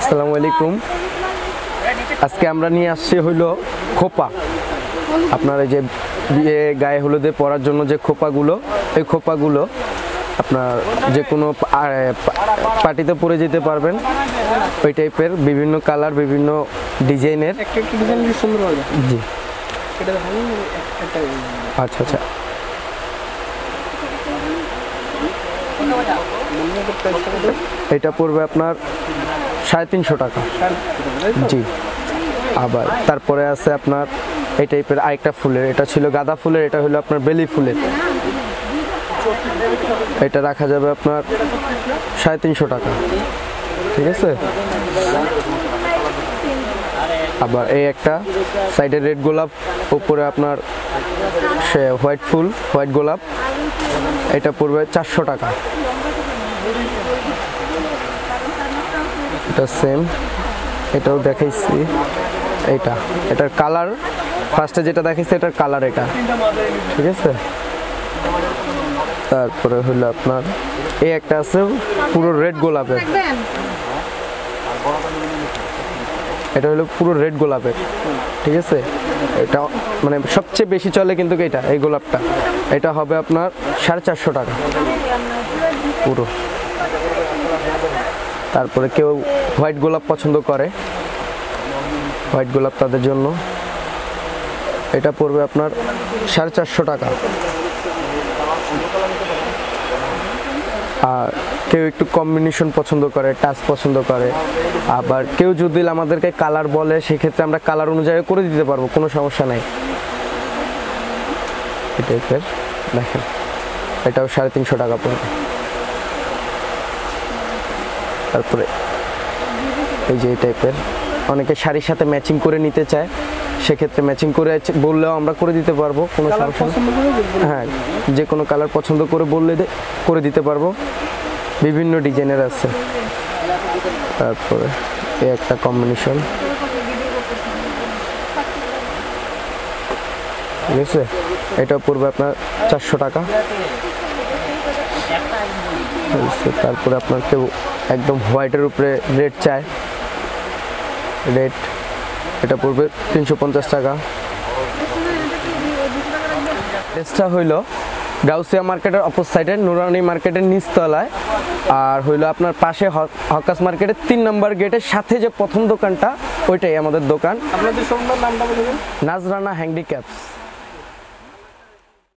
আসসালামু আলাইকুম। আজকে আমরা নিয়ে আসছি হইলো খোপা। আপনার এই যে বিয়ে গায়ে হলুদে পরার জন্য যে খোপাগুলো, এই খোপাগুলো আপনার যে কোনো পার্টিতে পরে যেতে পারবেন। ওই টাইপের বিভিন্ন কালার, বিভিন্ন ডিজাইনের। জি, আচ্ছা আচ্ছা। এটা পড়বে আপনার 350 টাকা। জি, আবার তারপরে আছে আপনার এই টাইপের আরেকটা ফুলের, এটা ছিল গাঁদা ফুলের, এটা হলো আপনার বেলি ফুলের। এটা রাখা যাবে আপনার 350 টাকা। ঠিক আছে। আবার এই একটা সাইডে রেড গোলাপ, উপরে আপনার সে হোয়াইট ফুল, হোয়াইট গোলাপ, এটা পড়বে 400 টাকা। এটা সেম, এটাও দেখাইছি। এটার কালার ফার্স্টে যেটা দেখাইছি এটার কালার এটা। ঠিক আছে। তারপরে হলো আপনার এই একটা আছে পুরো রেড গোলাপের, এটা হলো পুরো রেড গোলাপের। ঠিক আছে। এটা মানে সবচেয়ে বেশি চলে কিন্তু এটা, এই গোলাপটা। এটা হবে আপনার 450 টাকা পুরো। তারপরে কেউ হোয়াইট গোলাপ পছন্দ করে, হোয়াইট গোলাপ তাদের জন্য এটা পড়বে আপনার 450 টাকা। আর কেউ একটু কম্বিনেশন পছন্দ করে, টাচ পছন্দ করে, আবার কেউ যদি আমাদেরকে কালার বলে সেক্ষেত্রে আমরা কালার অনুযায়ী করে দিতে পারবো, কোনো সমস্যা নাই। দেখেন, এটাও 350 টাকা পড়বে। তারপরে এই যে এই টাইপের অনেকে শাড়ির সাথে ম্যাচিং করে নিতে চায়, সেক্ষেত্রে ম্যাচিং করে বললেও আমরা করে দিতে পারবো, কোনো সমস্যা নেই। হ্যাঁ, যে কোনো কালার পছন্দ করে বললে করে দিতে পারবো, বিভিন্ন ডিজাইনের আছে। তারপরে এই একটা কম্বিনেশন, ঠিক আছে। এটা পড়বে আপনার 400 টাকা। তারপরে আপনার কেউ একদম হোয়াইটের উপরে রেড চায়, রেড, এটা পড়বে 350 টাকা। ড্রেসটা হইলো গাউসিয়া মার্কেটের অপর সাইডে নুরানি মার্কেটের নিচতলায়, আর হইলো আপনার পাশে হকাস মার্কেটের 3 নম্বর গেটের সাথে যে প্রথম দোকানটা, ওইটাই আমাদের দোকান। আপনাদের নামটা বলবেন? নাজরানা হ্যান্ডিক্যাপস।